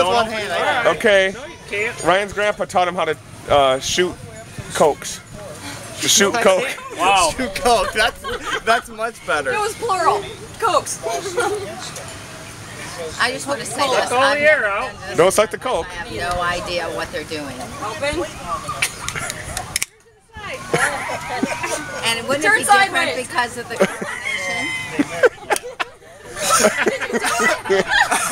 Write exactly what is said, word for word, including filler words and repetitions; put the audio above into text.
with one hand. Okay. No, you can't. Ryan's grandpa taught him how to uh, shoot cokes. To shoot coke. Wow. Shoot coke. That's that's much better. It was plural. Cokes. I just want to say Let this. all the I've air never out. been to this Don't suck the coke. I have no idea what they're doing. Open. And wouldn't Turn it be different sideways. because of the coordination?